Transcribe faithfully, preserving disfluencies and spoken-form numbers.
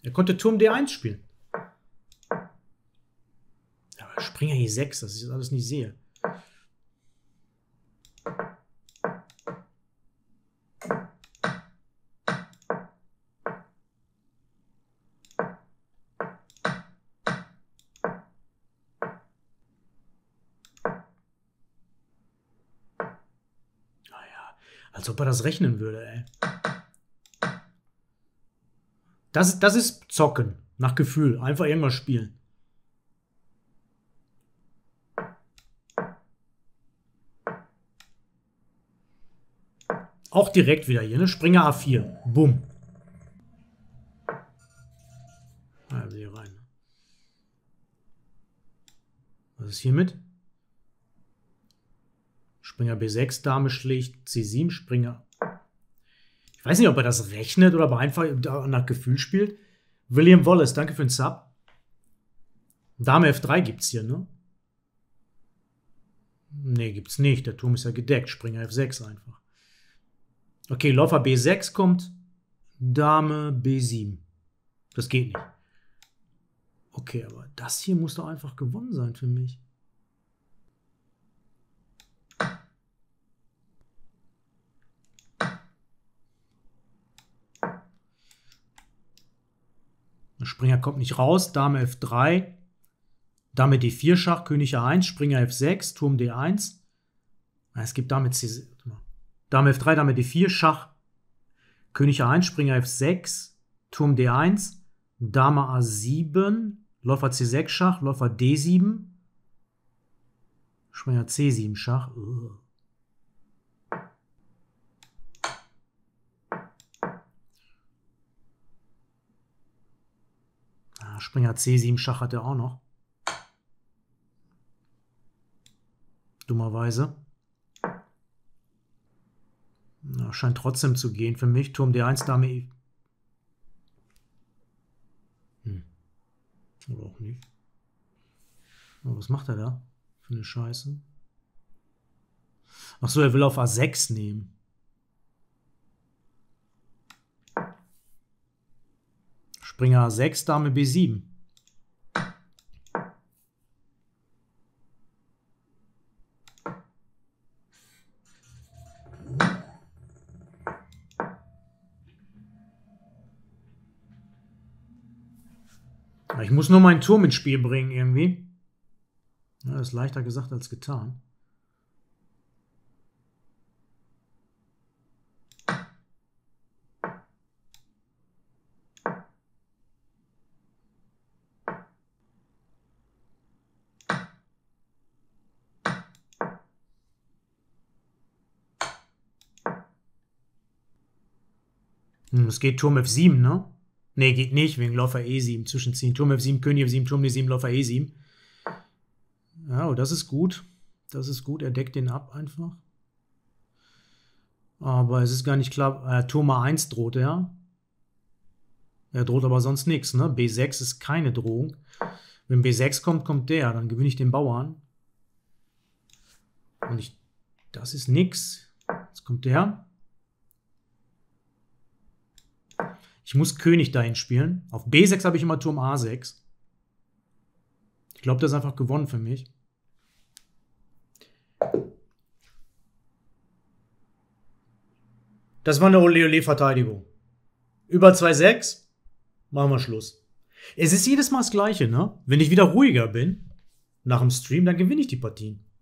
Er konnte Turm D eins spielen. Aber Springer E sechs, dass ich das alles nicht sehe. Als ob er das rechnen würde, ey. Das, das ist Zocken. Nach Gefühl. Einfach irgendwas spielen. Auch direkt wieder hier, ne? Springer A vier. Bumm. Also hier rein. Was ist hiermit? Springer B sechs, Dame schlägt C sieben, Springer. Ich weiß nicht, ob er das rechnet oder ob er einfach nach Gefühl spielt. William Wallace, danke für den Sub. Dame F drei gibt's hier, ne? Ne, gibt's nicht. Der Turm ist ja gedeckt. Springer F sechs einfach. Okay, Läufer B sechs kommt. Dame B sieben. Das geht nicht. Okay, aber das hier muss doch einfach gewonnen sein für mich. Der Springer kommt nicht raus. Dame F drei. Dame D vier Schach, König A eins, Springer F sechs, Turm D eins. Es gibt Dame C. Dame F drei, Dame D vier, Schach, König A eins, Springer F sechs, Turm D eins, Dame A sieben, Läufer C sechs Schach, Läufer D sieben, Springer C sieben Schach. Ugh. Ah, Springer C sieben Schach hat er auch noch. Dummerweise. Na, scheint trotzdem zu gehen für mich. Turm D eins, Dame E. Hm. Oder auch nicht. Aber was macht er da für eine Scheiße? Achso, er will auf A sechs nehmen. Springer A sechs, Dame B sieben. Ich muss nur meinen Turm ins Spiel bringen irgendwie. Ja, das ist leichter gesagt als getan. Hm, es geht Turm F sieben, ne? Ne, geht nicht, wegen Läufer E sieben, zwischenziehen. Turm F sieben, König F sieben, Turm D sieben, Läufer E sieben. Ja, oh, das ist gut. Das ist gut, er deckt den ab einfach. Aber es ist gar nicht klar, äh, Turm A eins droht er. Er droht aber sonst nichts, ne? B sechs ist keine Drohung. Wenn B sechs kommt, kommt der, dann gewinne ich den Bauern. Und ich, das ist nix. Jetzt kommt der. Ich muss König dahin spielen. Auf B sechs habe ich immer Turm A sechs. Ich glaube, das ist einfach gewonnen für mich. Das war eine Ole-Ole-Verteidigung. Über zwei sechs machen wir Schluss. Es ist jedes Mal das Gleiche, ne? Wenn ich wieder ruhiger bin nach dem Stream, dann gewinne ich die Partien.